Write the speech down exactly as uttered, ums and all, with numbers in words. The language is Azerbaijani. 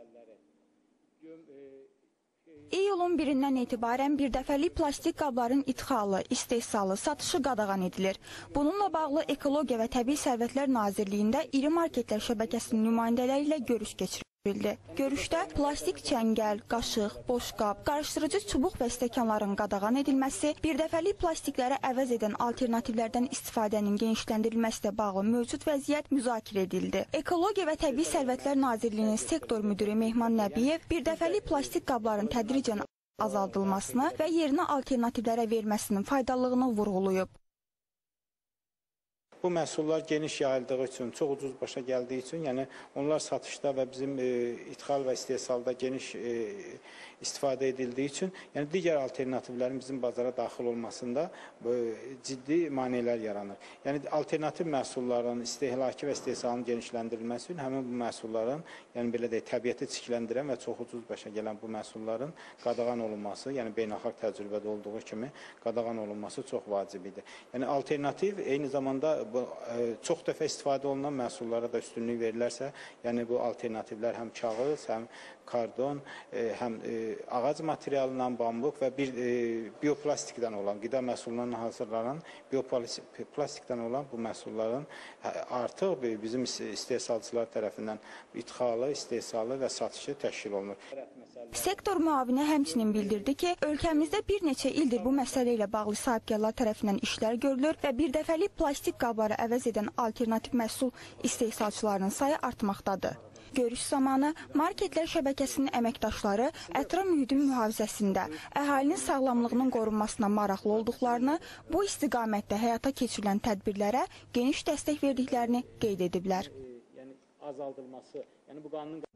İyulun birindən etibarən birdəfəlik plastik qabların idxalı, istehsalı, satışı qadağan edilir. Bununla bağlı Ekologiya və Təbii Sərvətlər Nazirliyində iri marketlər şəbəkəsinin nümayəndələri ilə görüş keçirildi. Görüşdə plastik çəngəl, qaşıq, boşqab, qarışdırıcı çubuq və stəkanların qadağan edilməsi, birdəfəlik plastikləri əvəz edən alternativlərdən istifadənin genişləndirilməsi ilə bağlı mövcud vəziyyət müzakirə edildi. Ekologiya və Təbii Sərvətlər Nazirliyinin sektor müdiri Mehman Nəbiyev birdəfəlik plastik qabların tədricən azaldılmasını və yerinə alternativlərə verməsinin faydalılığını vurğulayıb. Bu məhsullar geniş yayıldığı üçün, çox ucuz başa gəldiyi üçün, yəni onlar satışda və bizim e, ixal və istehsalda geniş e, istifadə edildiyi üçün, yəni digər alternativlərin bizim bazara daxil olmasında e, ciddi maneələr yaranır. Yəni alternativ məhsulların istehlakı və istehsalının genişləndirilməsi üçün həmin bu məhsulların, yəni belə deyək, təbiəti çirkləndirən və çox ucuz başa gələn bu məhsulların qadağan olunması, yəni beynəlxalq təcrübədə olduğu kimi qadağan olunması çox vacib idi. Yəni alternativ eyni zamanda bu, e, çox dəfə istifadə olunan məhsullara da üstünlük verilərsə, yəni bu alternativlər həm kağız, həm kardon, e, həm e, ağac materialından bambuq və bir e, bioplastikdən olan, qida məhsullarından hazırlanan bioplastikdən olan bu məhsulların artıq bizim istehsalçılar tərəfindən idxalı, istehsalı və satışı təşkil olunur. Sektor müavini həmçinin bildirdi ki, ölkəmizdə bir neçə ildir bu məsələ ilə bağlı sahibkarlar tərəfindən işlər görülür və birdəfəlik plastik qabları əvəz edən alternativ məhsul istehsalçılarının sayı artmaqdadır. Görüş zamanı marketlər şəbəkəsinin əməkdaşları ətraf mühitin mühafizəsində, əhalinin sağlamlığının qorunmasına maraqlı olduqlarını, bu istiqamətdə həyata keçirilən tədbirlərə geniş dəstək verdiklərini qeyd ediblər.